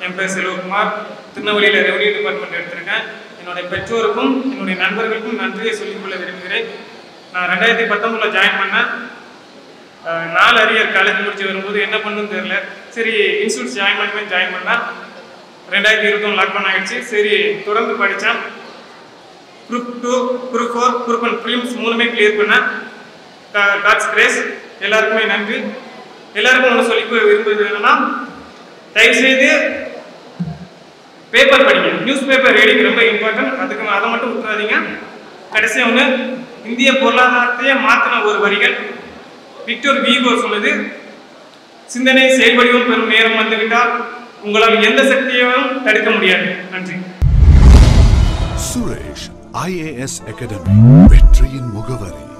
என் பேர் செல்வகுமார். திருநெல்வேலியில் revenue department எடுத்திருக்கேன். என்னுடைய பெற்றோருக்கும் என்னுடைய நண்பர்களுக்கும் நன்றியை சொல்லிக்கொள்ள விரும்புகிறேன். நான் 2019 ஜாயின் பண்ணேன். 4 அரியர் காலேஜ் முடிச்சு வரும்போது என்ன பண்ணுன்னு தெரியல. சரி இன்ஸ்டியூட் ஜாயின் பண்ணேன். 2021 லாக்டவுன் ஆகிடுச்சு. சரி தொடர்ந்து படித்தேன். குரூப் 2, குரூப் 4, குரூப் 1 ப்ரீலிம்ஸ் 3மே கிளியர் பண்ணேன். God's grace. எல்லாருக்குமே நன்றி. எல்லாருக்கும் ஒன்று சொல்லி விரும்புவது என்னன்னா, தயவுசெய்து பேப்பர் படிங்க. நியூஸ் பேப்பர் ரீடிங் ரொம்ப இம்பார்ட்டன்ட். அதை மட்டும் விட்டுறாதீங்க. கடைசியாக ஒன்று, இந்திய பொருளாதாரத்தையே மாற்றின ஒரு வரிகள் விக்டர் வீகோ சொல்லுது, சிந்தனை செயல்வடிவம் பெறும் நேரம் வந்துவிட்டால் உங்களால் எந்த சக்தியையும் தடுக்க முடியாது. நன்றி. சுரேஷ் IAS அகாடமி, வெற்றியின் முகவரி.